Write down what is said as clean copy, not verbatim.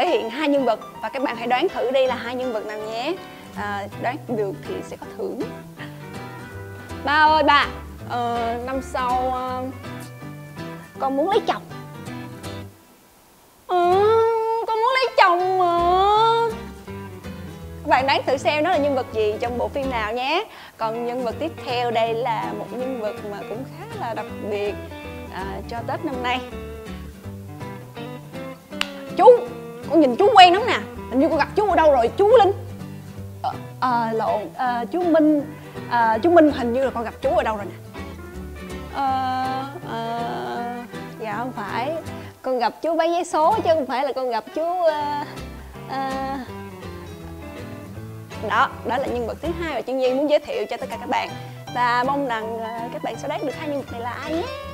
thể hiện hai nhân vật và các bạn hãy đoán thử đây là hai nhân vật nào nhé. Đoán được thì sẽ có thưởng. Ba ơi ba, năm sau con muốn lấy chồng. Con muốn lấy chồng mà. Các bạn đoán thử xem nó là nhân vật gì trong bộ phim nào nhé. Còn nhân vật tiếp theo đây là một nhân vật mà cũng khá là đặc biệt cho Tết năm nay. Chú, con nhìn chú quen lắm nè. Hình như con gặp chú ở đâu rồi, chú Linh. Lộn, chú Minh. Chú Minh hình như là con gặp chú ở đâu rồi nè. Dạ không phải. Con gặp chú bán vé số chứ không phải là con gặp chú Đó là nhân vật thứ hai mà Chân Nhi muốn giới thiệu cho tất cả các bạn. Và mong rằng các bạn sẽ đoán được hai nhân vật này là ai nhé.